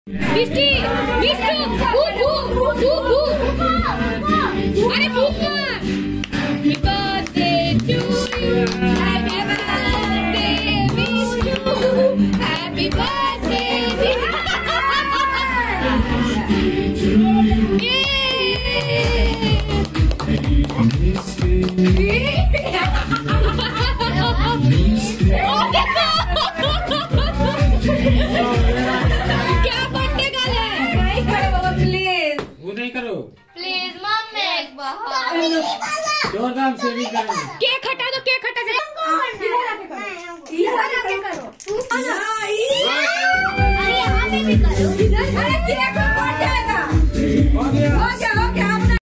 मिष्टी, मिष्टू, अरे भूख मार। Happy birthday to you, happy birthday Mishtu, happy birthday क्या बर्थडे गर्ल है? नहीं करो बाबा प्लीज। वो नहीं करो प्लीज मम्मी एक बार जोरदार से भी करो। केक हटा दो, केक हटा दो। इधर आके करो। अरे यहाँ पे भी करो। अरे केक बढ़ जाएगा। हो गया। हो गया।